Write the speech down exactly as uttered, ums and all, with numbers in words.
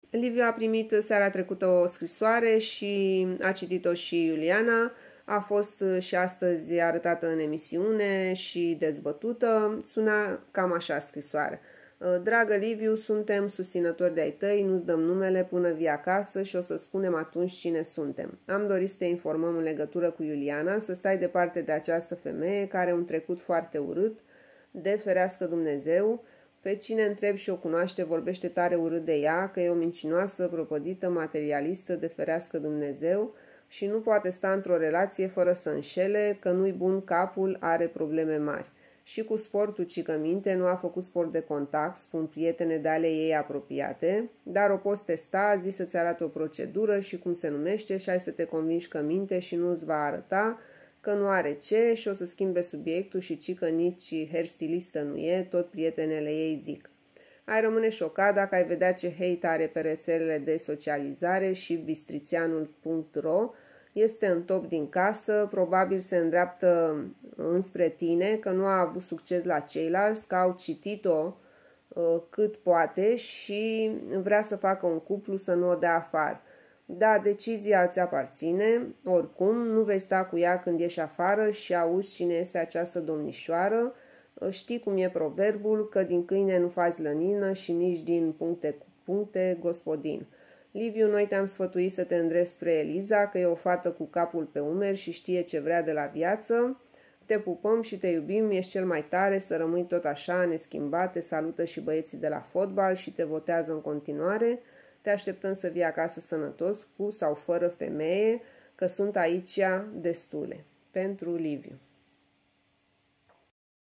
Liviu a primit seara trecută o scrisoare și a citit-o și Iuliana. A fost și astăzi arătată în emisiune și dezbătută. Suna cam așa scrisoarea. Dragă Liviu, suntem susținători de-ai tăi, nu-ți dăm numele până vii acasă și o să spunem atunci cine suntem. Am dorit să te informăm în legătură cu Iuliana, să stai departe de această femeie care are un trecut foarte urât, de ferească Dumnezeu. Pe cine întreb și o cunoaște vorbește tare urât de ea, că e o mincinoasă, propădită, materialistă, de ferească Dumnezeu și nu poate sta într-o relație fără să înșele, că nu-i bun capul, are probleme mari. Și cu sportul, cică minte, nu a făcut sport de contact, spun prietene de ale ei apropiate, dar o poți testa, zi să-ți arate o procedură și cum se numește și hai să te convingi că minte și nu-ți va arăta, că nu are ce și o să schimbe subiectul și cică nici hairstylistă nu e, tot prietenele ei zic. Ai rămâne șocat dacă ai vedea ce hate are pe rețelele de socializare și bistrițeanul punct ro. Este în top din casă, probabil se îndreaptă înspre tine, că nu a avut succes la ceilalți, că au citit-o uh, cât poate și vrea să facă un cuplu să nu o dea afară. Da, decizia îți aparține, oricum, nu vei sta cu ea când ieși afară și auzi cine este această domnișoară. Știi cum e proverbul, că din câine nu faci lănină și nici din puncte cu puncte gospodin. Liviu, noi te-am sfătuit să te îndrepți spre Eliza, că e o fată cu capul pe umeri și știe ce vrea de la viață. Te pupăm și te iubim, ești cel mai tare, să rămâi tot așa, neschimbat, te salută și băieții de la fotbal și te votează în continuare. Te așteptăm să vii acasă sănătos, cu sau fără femeie, că sunt aici destule. Pentru Liviu.